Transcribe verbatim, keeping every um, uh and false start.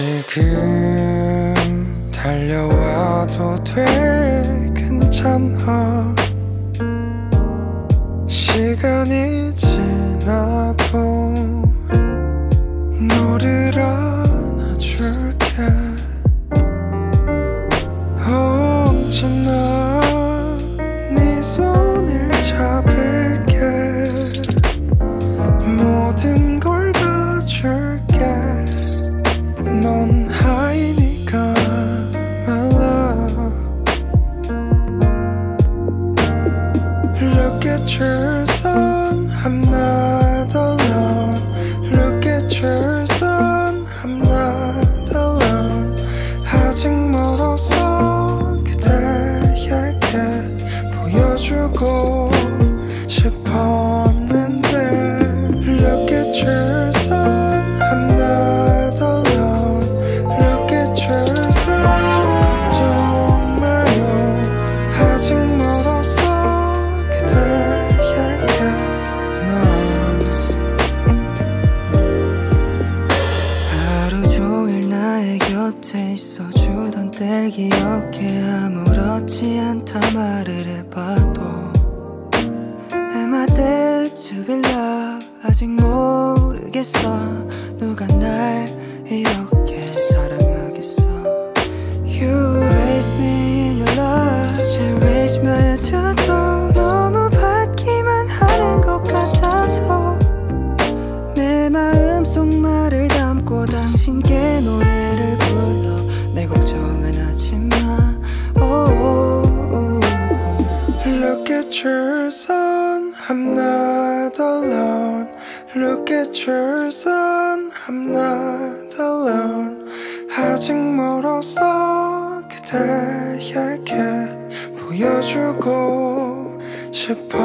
지금 달려와도 돼 괜찮아. 시간이 지나도 너를 안아줄게. 언제나 네 손을 잡을게. 모든 걸 다 줄게. 넌 하이니까 my love. Look at your son, I'm not alone. Look at your son, I'm not alone. 아직 멀어서 그대에게 보여주고 싶었는데. Look at your son, I'm not alone. Look at your son, 정말요. 아직 멀어서 그대에게 난 하루 종일 나의 곁에 있어주던 때를 기억해. 아무렇지 않다 말을 해봐도 Am I dead to be loved? 아직 모르겠어. 누가 날 이렇게 사랑하겠어. You raised me in your love. Cherish my attitude. 너무 받기만 하는 것 같아서 내 마음속 말을 담고 당신께 노래를 불러. 내 걱정은 하지마. oh, oh, oh. Look at your son, I'm not alone. Look at your son, I'm not alone. 아직 멀어서 그대에게 보여주고 싶어.